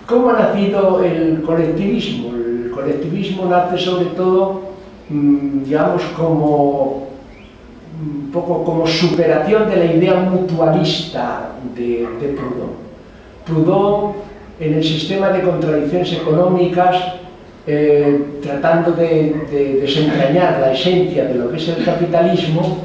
¿Cómo ha nacido el colectivismo? El colectivismo nace sobre todo, digamos, como un poco como superación de la idea mutualista de Proudhon. Proudhon, en el sistema de contradicciones económicas, tratando de desentrañar la esencia de lo que es el capitalismo,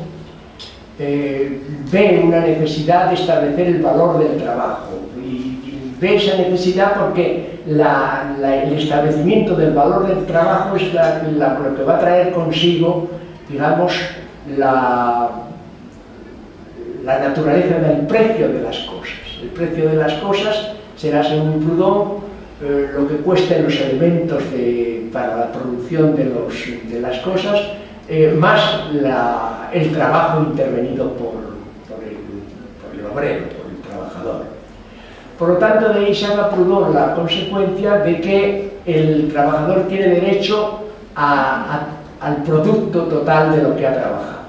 ve una necesidad de establecer el valor del trabajo. Y ve esa necesidad porque el establecimiento del valor del trabajo es lo que va a traer consigo, digamos, la naturaleza del precio de las cosas. El precio de las cosas será, según Proudhon, lo que cuesten los elementos para la producción de las cosas, más el trabajo intervenido por el obrero, por el trabajador. Por lo tanto, de ahí saca Proudhon la consecuencia de que el trabajador tiene derecho al producto total de lo que ha trabajado.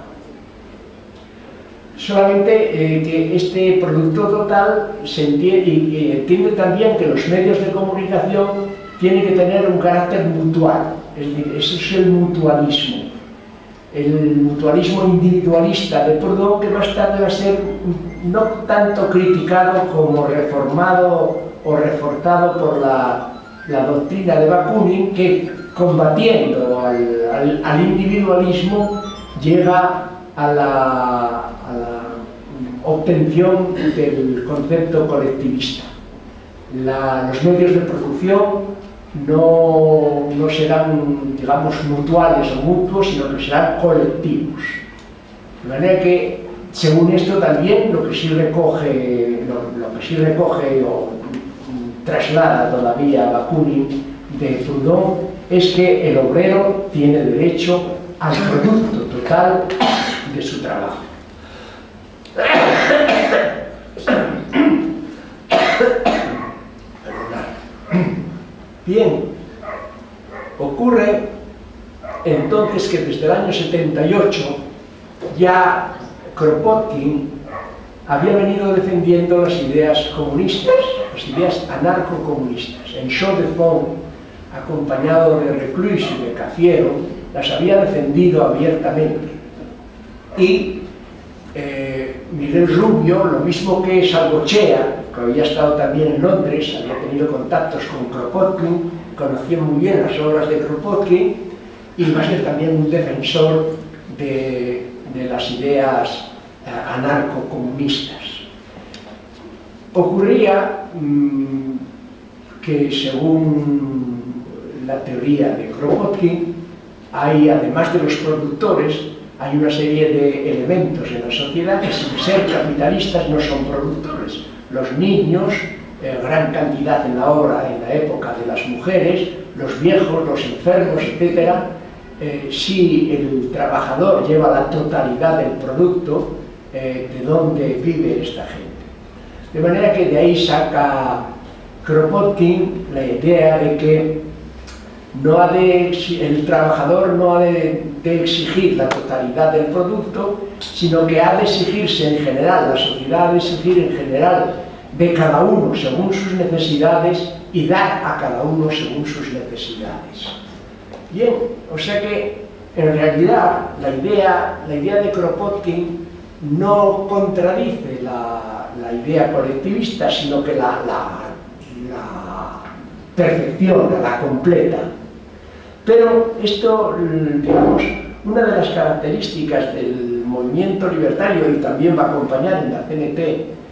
Solamente que este producto total se entiende también que los medios de comunicación tienen que tener un carácter mutual, es decir, ese es el mutualismo. El mutualismo individualista de Proudhon, que más tarde va a ser no tanto criticado como reformado o reforzado por la doctrina de Bakunin, que combatiendo al individualismo llega a la obtención del concepto colectivista. Los medios de producción no serán, digamos, mutuales o mutuos, sino que serán colectivos. De manera que, según esto, también lo que sí recoge o traslada todavía Bakunin de Proudhon es que el obrero tiene derecho al producto total de su trabajo. Bien, ocurre entonces que desde el año 78 ya Kropotkin había venido defendiendo las ideas comunistas, las ideas anarcocomunistas. En Show de Fond, acompañado de Reclus y de Cafiero, las había defendido abiertamente. Y Miguel Rubio, lo mismo que Salvochea, que había estado también en Londres, había tenido contactos con Kropotkin, conocía muy bien las obras de Kropotkin y va a ser también un defensor de las ideas anarcocomunistas. Ocurría que, según la teoría de Kropotkin, hay, además de los productores, hay una serie de elementos en la sociedad que, sin ser capitalistas, no son productores. Los niños, gran cantidad en la obra, en la época de las mujeres, los viejos, los enfermos, etc. Si el trabajador lleva la totalidad del producto, ¿de dónde vive esta gente? De manera que de ahí saca Kropotkin la idea de que el trabajador no ha de exigir la totalidad del producto, sino que ha de exigirse en general, la sociedad ha de exigir en general de cada uno según sus necesidades y dar a cada uno según sus necesidades. Bien, o sea que en realidad la idea de Kropotkin no contradice la idea colectivista, sino que la perfecciona, la completa. Pero esto, digamos, una de las características del movimiento libertario, y también va a acompañar en la CNT